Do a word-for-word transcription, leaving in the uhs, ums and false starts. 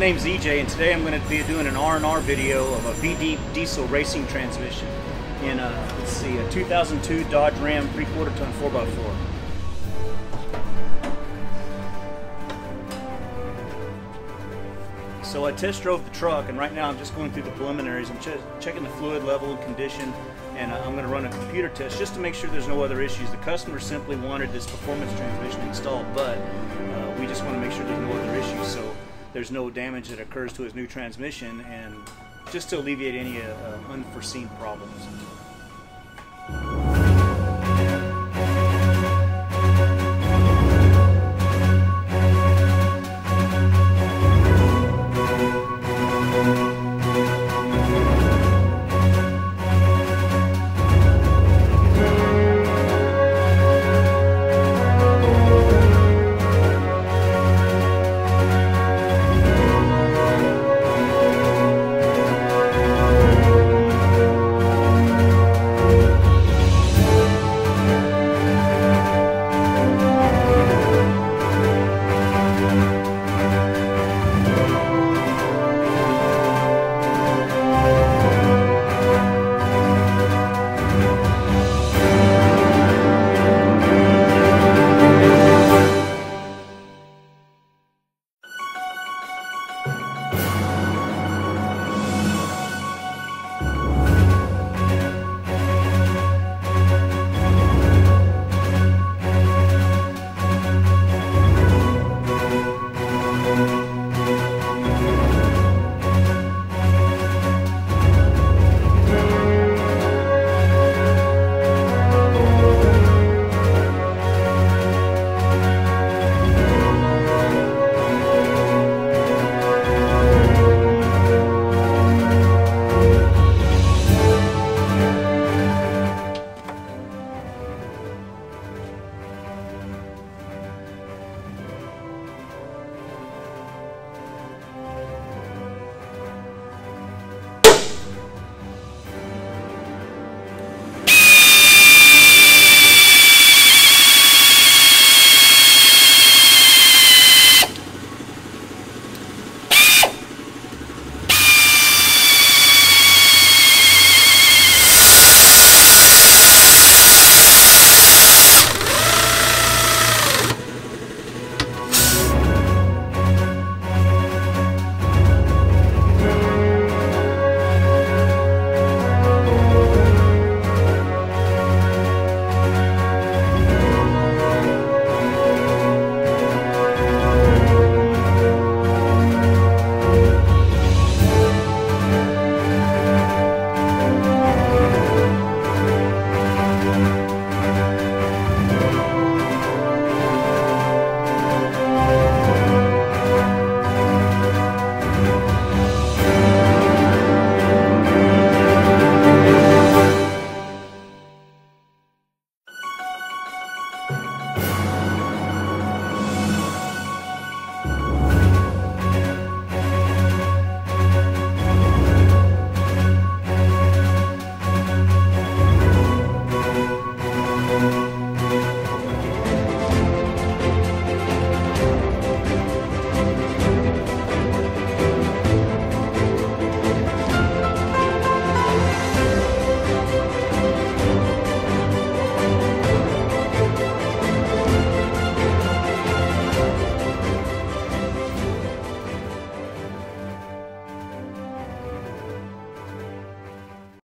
name's E J, and today I'm going to be doing an R and R video of a V D diesel racing transmission in a, let's see, a two thousand two Dodge Ram three quarter ton four by four. So I test drove the truck, and right now I'm just going through the preliminaries. I'm ch checking the fluid level and condition, and uh, I'm going to run a computer test just to make sure there's no other issues. The customer simply wanted this performance transmission installed, but uh, we just want to make sure there's no other issues, so there's no damage that occurs to his new transmission, and just to alleviate any uh, uh, unforeseen problems.